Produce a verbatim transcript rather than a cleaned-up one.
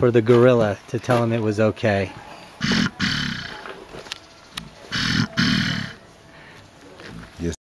for the gorilla to tell him it was okay.